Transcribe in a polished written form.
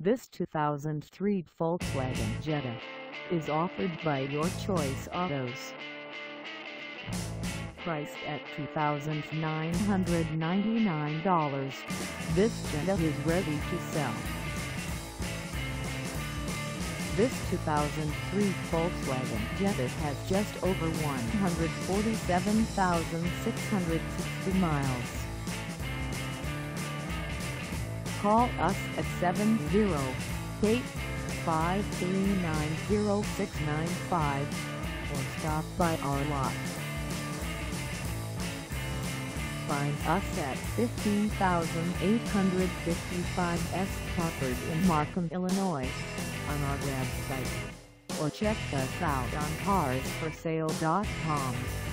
This 2003 Volkswagen Jetta is offered by Your Choice Autos. Priced at $2,999, this Jetta is ready to sell. This 2003 Volkswagen Jetta has just over 147,660 miles. Call us at 708-539-0695 or stop by our lot. Find us at 15855 S. Crawford in Markham, Illinois, on our website, or check us out on carsforsale.com.